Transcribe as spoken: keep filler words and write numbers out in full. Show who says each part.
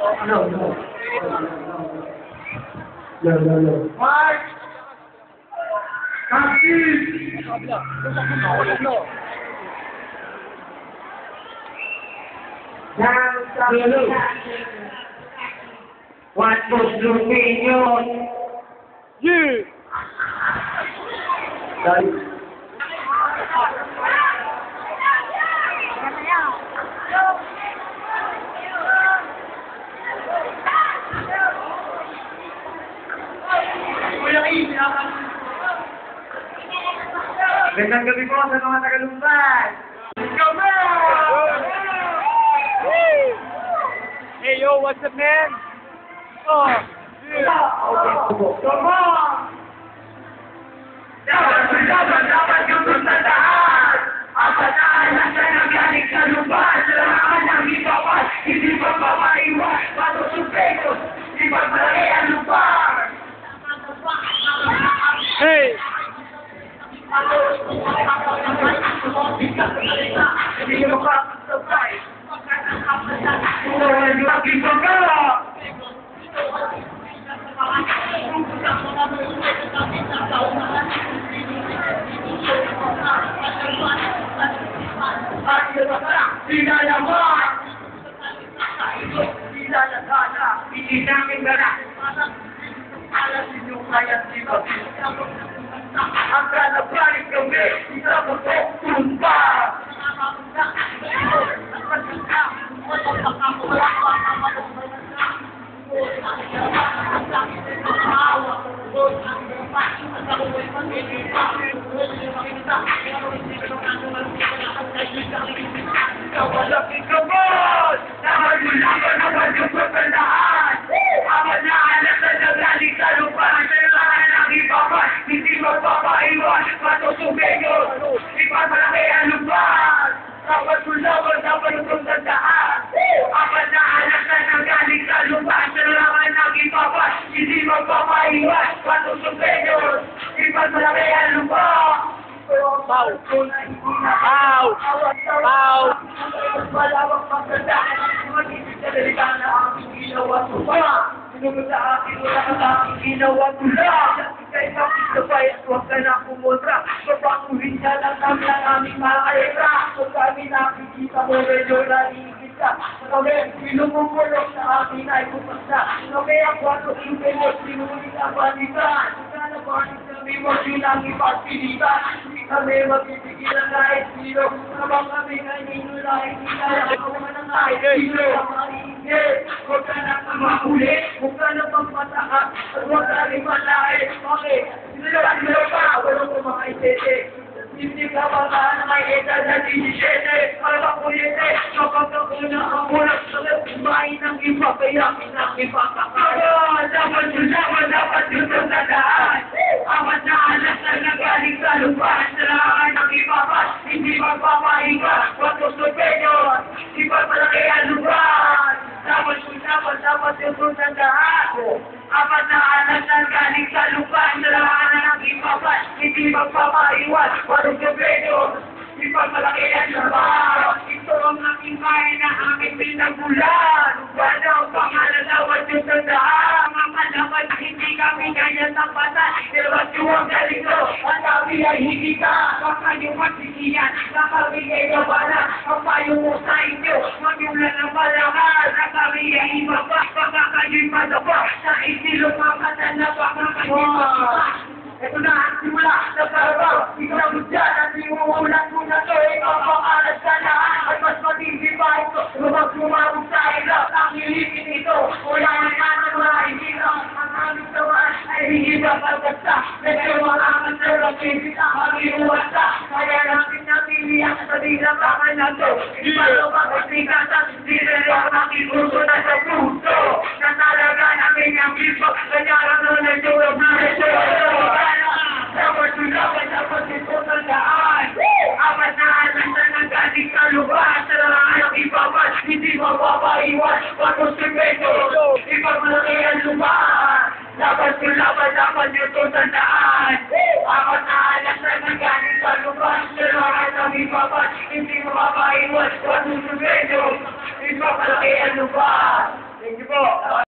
Speaker 1: No, no. No, no, no. Mark! Captain! Down, down, what was the opinion?
Speaker 2: Yeah!
Speaker 1: Sorry. Gandang gabi po sa mga tagalumban! Come on!
Speaker 2: Hey yo, what's up man? Oh, yeah.
Speaker 1: Come on! Dapat, dapat, dapat kang magtatahan! Apataan na siya ng galing sa lupa! Salamat ng ibawas! Hindi pa mapaiwas! Pato supetos! Di ba malaki ang lupa?
Speaker 2: Hey!
Speaker 1: Hindi ka makakasabay! Kung wala yung aking pagkala! Sinalaman! Sinalagana! Hindi namin gana! Alas inyo kaya sila! Ang kalabalik kami! Isa mo to! Tumba! Kawalaki ka mo! Naman mo laban naman yung pagpandaan! Aman na alas na nagaling sa lupa! Kailangan ng ibaban! Hindi magpapaiwan! Matusubigon! Ipagmalaki ang lupa! Dapat mo laban naman yung tandaan! Aman na alas na nagaling sa lupa! Kailangan ng ibaban! Hindi magpapaiwan! Matusubigon! Ipagmalaki ang lupa!
Speaker 2: Pau! Pau! Pau!
Speaker 1: Malawang pagkandaan, magiging salita na aking ginawa ko pa. Sinunod sa akin, wala ka sa aking ginawa ko lang. Ika'y makikabay at huwag ka na kumontra. Papakuhin ka lang kami ang aming mga kalera. Kung kami nakikita mo, medyo naiigit ka. Kami, pinumumulong sa akin ay kupasa. Kami ang kwato, suke mo, sinulit ang balikan. Kung na bakit kami mo, silang ipagpilitan. Hindi kami magpipigilan kahit sino. Habang kami ay ninulay, hindi ako man kahit sino. Maingit, huwag ka na mahuli, huwag ka na pagpatakas, at huwag ka rin malay. Okay, sinilang mo pa, walang kumakaisete. Hindi ka baka na may edad na dinisete. Para kuyete, kapag ako na ang mulat sa kumain ng iba, kaya pinakipakakaya. Dapat yun, dapat, dapat yun ang dadaan. Amat na alas na nagaling sa lupa. Salamat ng ibabat, hindi magpapahinga. Patusupeyon, iba't malaki ang lupan. Dapat yun, dapat, dapat yun ang dadaan. Apat na alas na galing sa lupa. Salamat ng ibabat, hindi magpapaiwan. Patusupeyon, iba't malaki ang lupan. Ito ang aking bahay na aking pinagulan. Wala ang pangalan na wag yung tandaan. Dapat hindi kami ganyan ng bata. Pero at yung ang galing ko, ang kami ay hindi ka. Baka yung magsisiyan, na kami ay nabala. Ang payo mo sa inyo, magyula ng balakal. Na kami ay iba pa, baka kayo'y madapa. Sa isilong mga na baka kayo'y madapa. Ito na ang simula sa karabaw. Ikaw mo dyan at imuulat mo na to. Ikaw pangalas ka na at mas matindi pa ito. Lumang sumabog sa ilaw, ang ilipin ito. Wala na naman maihirap. Ang aming tamaan ay hihirap at gasta. Medyo mga kansarap, pisit ang mag-iuwasa. Kaya natin napili ang sabilang kamay na to. Ipalo makasikat at sirere ang makipuso na sa puso. Na talaga namin ang biso. Kanya lang na nagturap na ito. Dapat yun, dapat, dapat ito tandaan. Apat na alas na nagaling sa lugar. Salamat ang ibabat, hindi mapapaiwan. Patusupeto, ipagmalaki ang lugar. Dapat yun, dapat, dapat ito tandaan. Apat na alas na nagaling sa lugar. Salamat ang ibabat, hindi mapapaiwan. Patusupeto, ipagmalaki ang lugar. Thank you po.